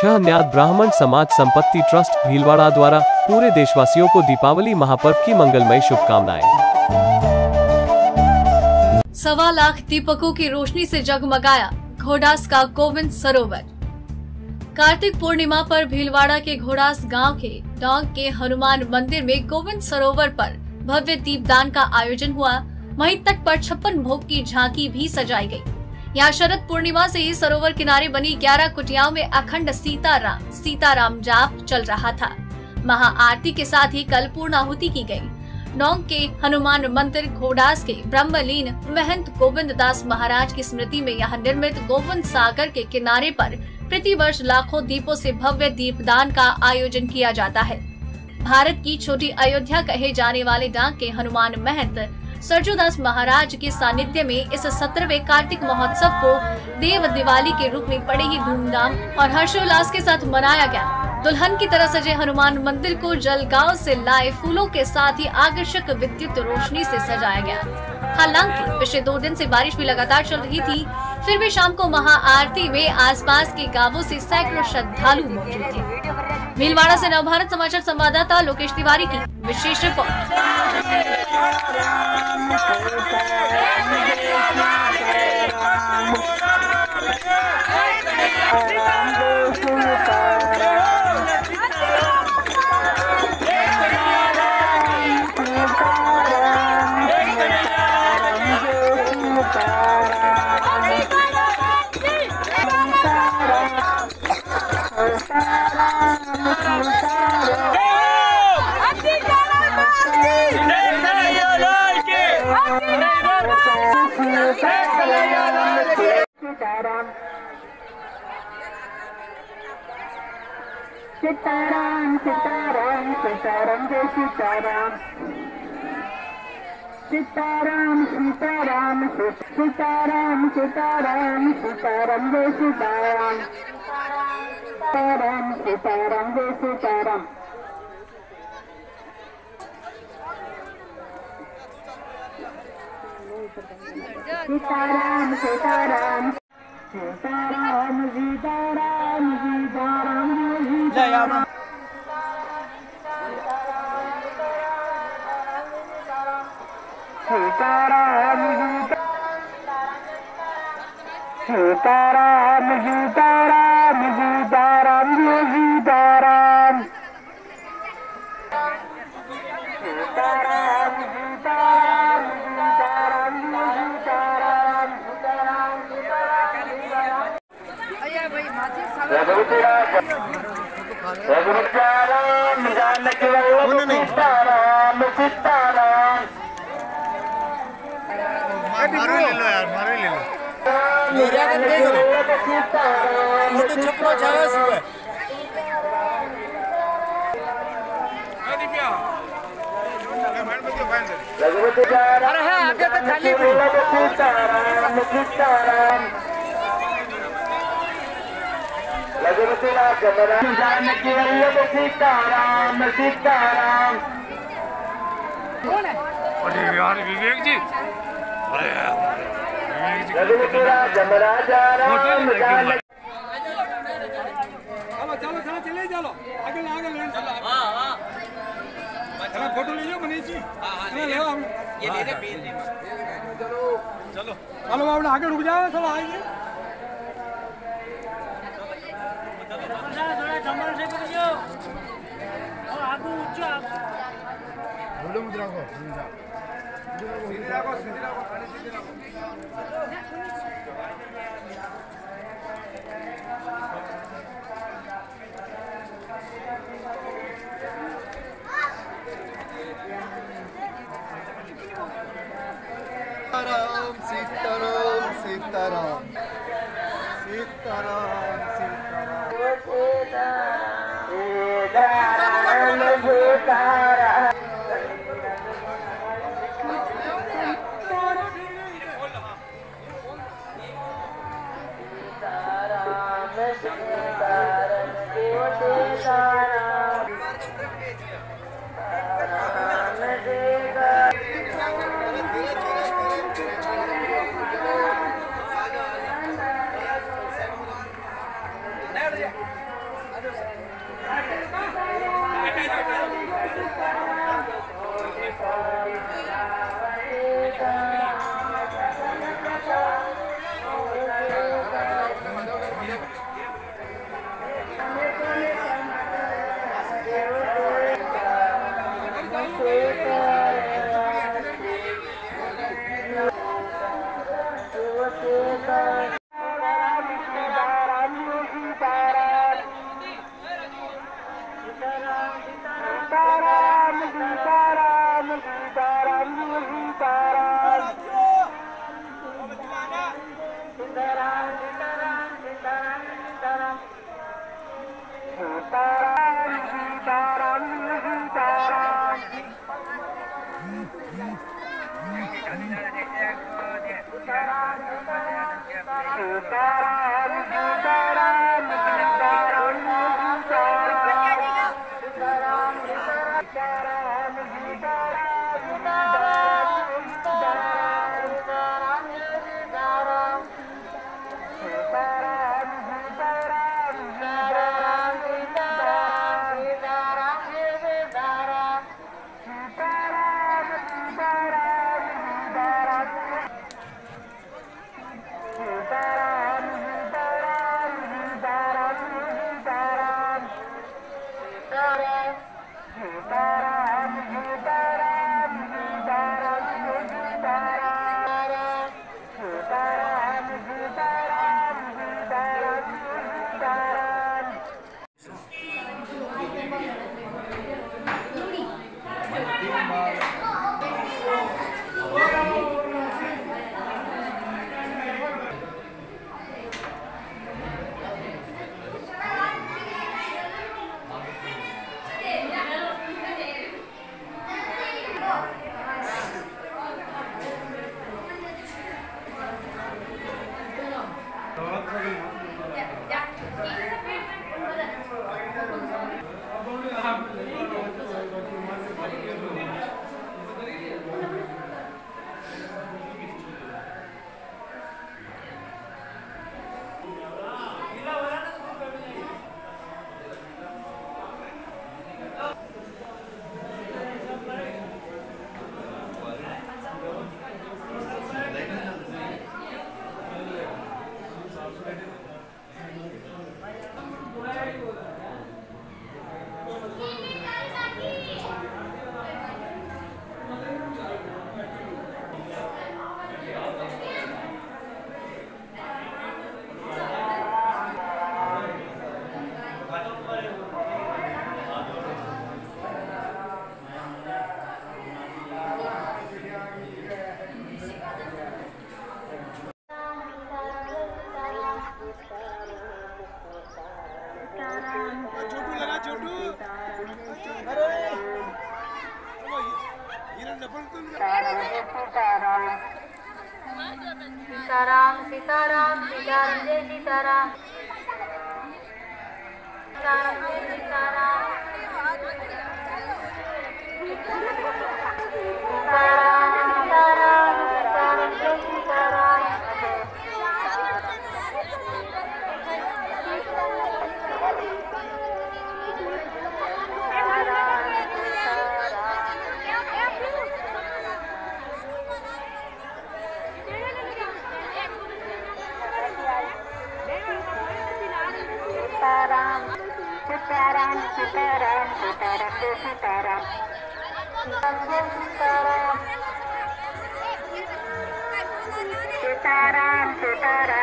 6 अज्ञात ब्राह्मण समाज संपत्ति ट्रस्ट भीलवाड़ा द्वारा पूरे देशवासियों को दीपावली महापर्व की मंगलमय शुभकामनाएं। 1.25 लाख दीपकों की रोशनी से जगमगाया घोड़ास का गोविंद सरोवर। कार्तिक पूर्णिमा पर भीलवाड़ा के घोड़ास गांव के डोंग के हनुमान मंदिर में गोविंद सरोवर पर भव्य दीपदान का आयोजन हुआ। वहीं तट पर 56 भोग की झांकी भी सजाई गई। यहाँ शरद पूर्णिमा से ही सरोवर किनारे बनी 11 कुटियाओं में अखंड सीताराम जाप चल रहा था। महाआरती के साथ ही कल पूर्णाहुति की गई। डोंग के हनुमान मंदिर घोड़ास के ब्रह्मलीन महंत गोविंद दास महाराज की स्मृति में यहाँ निर्मित गोविंद सागर के किनारे पर प्रति वर्ष लाखों दीपों से भव्य दीपदान का आयोजन किया जाता है। भारत की छोटी अयोध्या कहे जाने वाले डोंग के हनुमान महंत सरजूदास महाराज के सानिध्य में इस 17वें कार्तिक महोत्सव को देव दिवाली के रूप में बड़े ही धूमधाम और हर्षोल्लास के साथ मनाया गया। दुल्हन की तरह सजे हनुमान मंदिर को जलगांव से लाए फूलों के साथ ही आकर्षक विद्युत रोशनी से सजाया गया। हालांकि पिछले 2 दिन से बारिश भी लगातार चल रही थी, फिर भी शाम को महाआरती में आसपास के गांवों से सैकड़ों श्रद्धालु मौजूद थे। भीलवाड़ा से नवभारत समाचार संवाददाता लोकेश तिवारी की विशेष रिपोर्ट। सीताराम सीताराम सीताराम जय सीताराम सीताराम सीताराम सीताराम सीताराम सीताराम जय सीताराम सीताराम सीताराम जय सीताराम सीताराम सीताराम सीताराम सीताराम सीताराम सीताराम सीताराम सीताराम सीताराम सीताराम सीताराम अरे है आगे तो खाली सीताराम सीताराम जानकी वल्लभ सीताराम सीताराम। अरे यार विवेक जी, रघुपति राम राजा राम जानकी। चलो चलो चले चलो आगे आगे चलो फोटो ले लो मनीष जी। ये दे दे पीर जी। चलो चलो चलो आप आगे रुक जाओ, सब आएंगे। थोड़ा संभल से करियो और आगे ऊंचा बोलो मुद्रा को सीधी रखो खाने सीधी रखो। सीताराम सीताराम सीताराम छोटू लगा छोटू अरे ये डबल तो सीताराम सीताराम सीताराम जय सीताराम सीताराम जय सीताराम सीताराम सीताराम सीताराम जय सीताराम सीताराम सीताराम